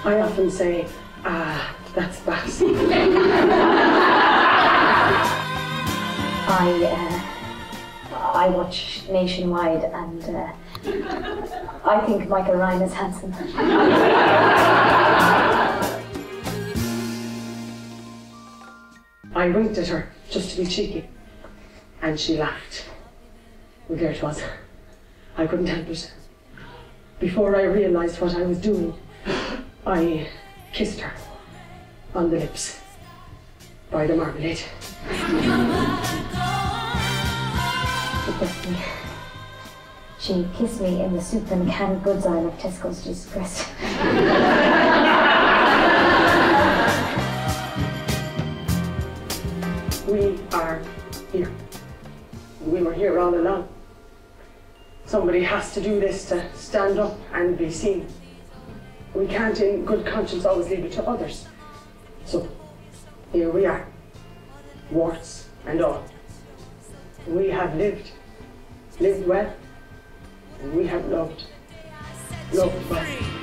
I often say, that's Battersea. I watch Nationwide and I think Michael Ryan is handsome. I winked at her just to be cheeky and she laughed. Well, there it was. I couldn't help it. Before I realised what I was doing, I kissed her on the lips by the marmalade. She kissed me in the soup and canned goods aisle of Tesco's. Jesus Christ. We are here. We were here all along. Somebody has to do this to stand up and be seen. We can't in good conscience always leave it to others. So, here we are, warts and all. We have lived well, and we have loved well.